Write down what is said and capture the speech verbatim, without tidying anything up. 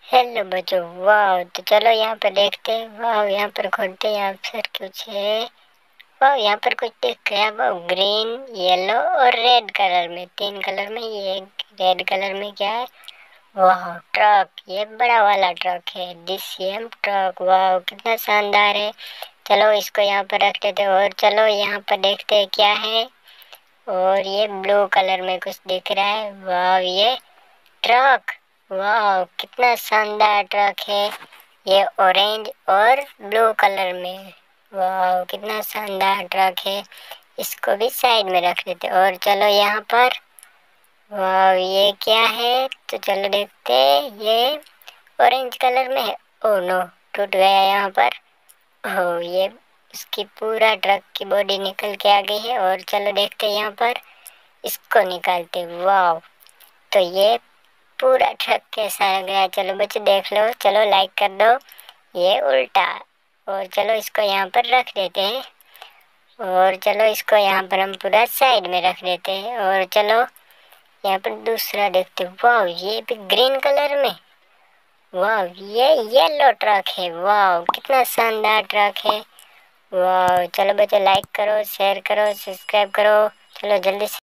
Hello बच्चों, वाह। तो चलो यहाँ पर देखते हैं। वाह, यहाँ पर खोलते हैं। यहाँ पर कुछ है। वाह, यहाँ पर कुछ दिख गया। वाह, ग्रीन, येलो और रेड कलर में, तीन कलर में। ये रेड कलर में क्या है? वाह, ट्रक। ये बड़ा वाला ट्रक है, डीसीएम ट्रक। वाह, कितना शानदार है। चलो इसको यहाँ पर रख देते हैं और चलो यहाँ पर देखते हैं क्या है। और ये ब्लू कलर में कुछ दिख रहा है। वाह, ये ट्रक। वाह, कितना शानदार ट्रक है। ये ऑरेंज और ब्लू कलर में। वाह, कितना शानदार ट्रक है। इसको भी साइड में रख देते और चलो यहाँ पर। वाह, ये क्या है? तो चलो देखते हैं। ये ऑरेंज कलर में है। ओह नो, टूट गया यहाँ पर। ओह, ये इसकी पूरा ट्रक की बॉडी निकल के आ गई है। और चलो देखते हैं यहाँ पर। इसको निकालते। वाह, तो ये पूरा ट्रक कैसा लग रहा है। चलो बच्चे देख लो। चलो लाइक कर दो। ये उल्टा। और चलो इसको यहाँ पर रख देते हैं। और चलो इसको यहाँ पर हम पूरा साइड में रख देते हैं। और चलो यहाँ पर दूसरा देखते हैं। वाह, ये भी ग्रीन कलर में। वाह, ये येलो ट्रक है। वाह, कितना शानदार ट्रक है। वाह, चलो बच्चे लाइक करो, शेयर करो, सब्सक्राइब करो। चलो जल्दी से।